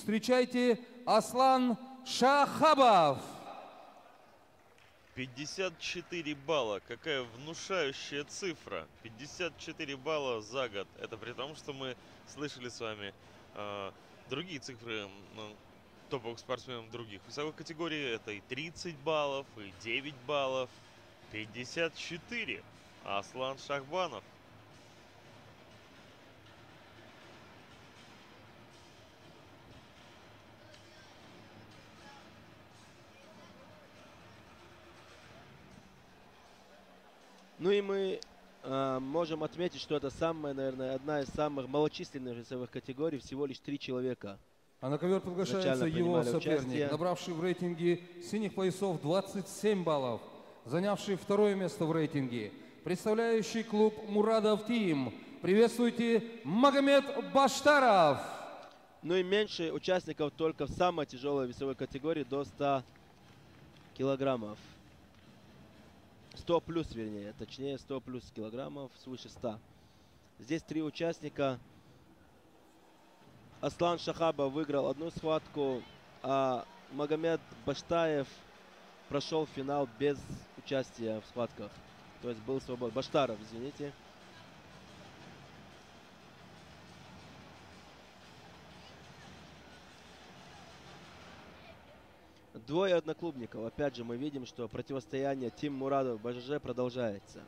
Встречайте Аслан Шахабов. 54 балла. Какая внушающая цифра. 54 балла за год. Это при том, что мы слышали с вами другие цифры топовых спортсменов других весовых категорий. Это и 30 баллов, и 9 баллов. 54. Аслан Шахбанов. Ну и мы можем отметить, что это самая, наверное, одна из самых малочисленных весовых категорий. Всего лишь 3 человека. А на ковер приглашается его соперник, набравший в рейтинге синих поясов 27 баллов, занявший второе место в рейтинге, представляющий клуб Мурадов Тим. Приветствуйте, Магомед Баштаров. Ну и меньше участников только в самой тяжелой весовой категории до 100 килограммов. 100 плюс, вернее, точнее 100 плюс килограммов, свыше 100. Здесь 3 участника. Аслан Шахабов выиграл одну схватку, а Магомед Баштаев прошел финал без участия в схватках. То есть был свободен. Баштаров, извините. Двое одноклубников. Опять же, мы видим, что противостояние Тим Мурадов БЖЖ продолжается.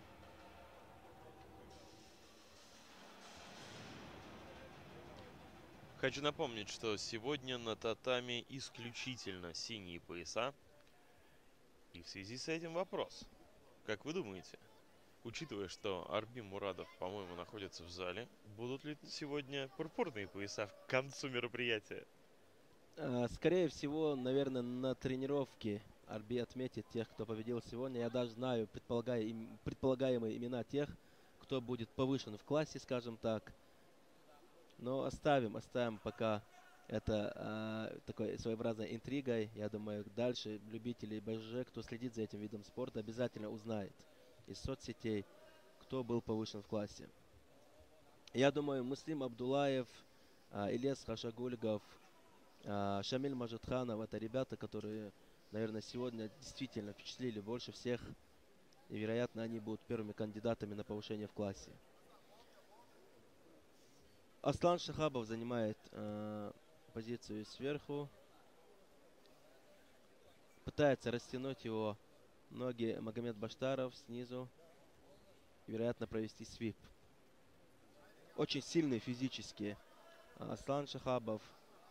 Хочу напомнить, что сегодня на татами исключительно синие пояса. И в связи с этим вопрос. Как вы думаете, учитывая, что Арбим Мурадов, по-моему, находится в зале, будут ли сегодня пурпурные пояса к концу мероприятия? Скорее всего, наверное, на тренировке Арби отметит тех, кто победил сегодня. Я даже знаю предполагаемые имена тех, кто будет повышен в классе, скажем так. Но оставим пока это такой своеобразной интригой. Я думаю, дальше любители БЖЖ, кто следит за этим видом спорта, обязательно узнает из соцсетей, кто был повышен в классе. Я думаю, Муслим Абдулаев, Ильяс Хашагульгов, Шамиль Мажитханов — это ребята, которые, наверное, сегодня действительно впечатлили больше всех. И, вероятно, они будут первыми кандидатами на повышение в классе. Аслан Шахабов занимает позицию сверху. Пытается растянуть его ноги Магомед Баштаров снизу. И, вероятно, провести свип. Очень сильный физически Аслан Шахабов.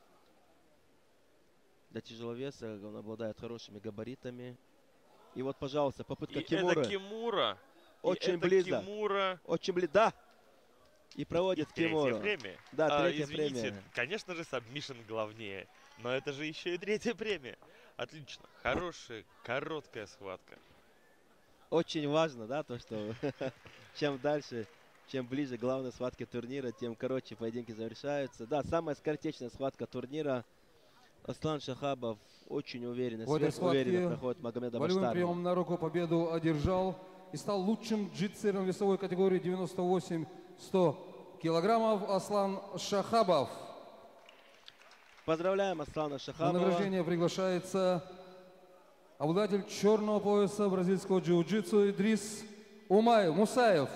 Для тяжеловеса он обладает хорошими габаритами. И вот, пожалуйста, попытка Кимуры. Это Кимура. Очень близко. Кимура. Очень близко. Да. И проводит Кимуру. Третья премия. Да, третья извините, премия. Конечно же, сабмишн главнее. Но это же еще и третья премия. Отлично. Хорошая, короткая схватка. Очень важно, да, то, что чем дальше, чем ближе к главной схватке турнира, тем короче поединки завершаются. Да, самая скоротечная схватка турнира. Аслан Шахабов очень уверенно, сверхуверенно проходит Магомеда Баштарова. Волевым приемом на руку победу одержал и стал лучшим джитсером весовой категории 98-100 килограммов Аслан Шахабов. Поздравляем Аслана Шахабова. На награждение приглашается обладатель черного пояса бразильского джиу-джитсу Идрис Мусаев.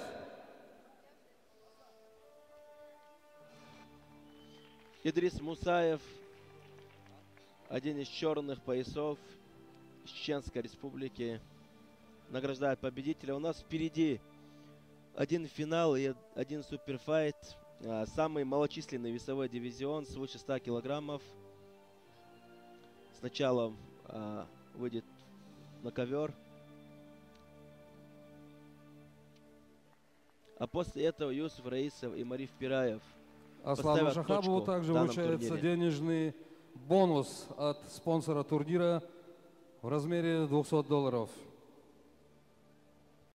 Идрис Мусаев, один из черных поясов из Чеченской Республики, награждает победителя. У нас впереди один финал и один суперфайт. Самый малочисленный весовой дивизион свыше 100 килограммов. Сначала выйдет на ковер. А после этого Юсуф Раисов и Мариф Пираев. Аслану Шахабову также вручается денежный бонус от спонсора турнира в размере $200.